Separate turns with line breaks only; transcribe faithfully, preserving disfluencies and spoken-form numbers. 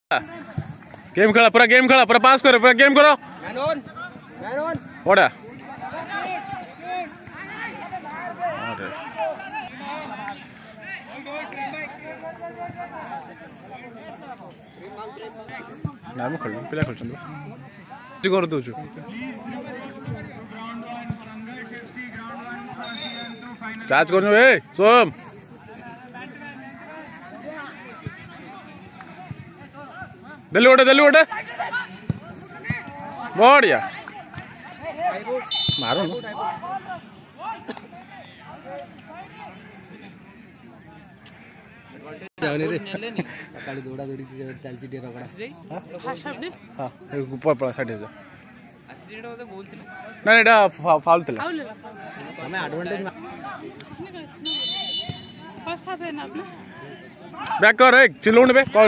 game खेला पूरा game खेला पूरा पास करो पूरा गेम करो ओड़ा नाम खेल पिला खेल कर दो चार्ज कर सोम दिल्ली उठे दिल्ली उठे बढ़िया मारो दौड़ा दौड़ी चलती ना फाउल बैक कर चिल्लौंड पे